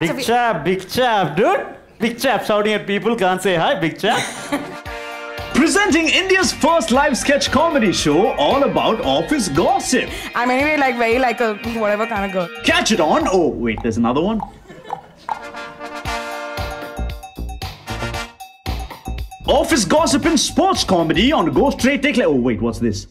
Big chap, dude. Big chap shouting at people, can't say hi, big chap. Presenting India's first live sketch comedy show all about office gossip. I'm anyway very like a whatever kind of girl. Catch it on. Oh, wait, there's another one. Office gossip and sports comedy on Go Straight Take Left. Oh, wait, what's this?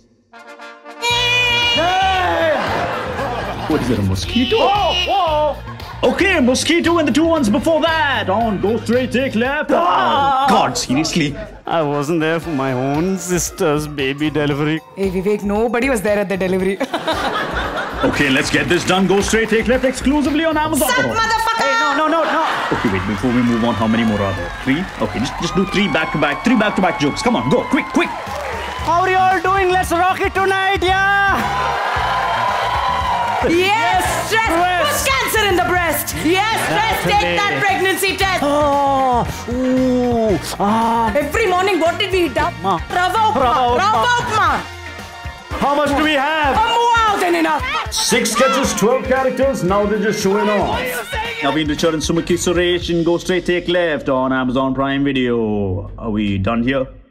What is it, a mosquito? Okay, mosquito and the two ones before that on Go Straight Take Left. God, seriously. I wasn't there for my own sister's baby delivery. Hey Vivek, nobody was there at the delivery. Okay, let's get this done. Go Straight Take Left exclusively on Amazon. Suck, motherfucker! Hey, no. Okay, wait, before we move on, how many more are there? 3? Okay, just do 3 back-to-back. 3 back-to-back jokes. Come on, go, quick. How are you all doing? Let's rock it tonight, yeah! Yes, stress! Put cancer in the breast! Yes, stress! Take that pregnancy test! Every morning, what did we eat up? Rava upma! How much do we have? More than enough! 6 sketches, 12 characters, now they're just showing off. Naveen and Sumukhi Suresh and Go Straight Take Left on Amazon Prime Video. Are we done here?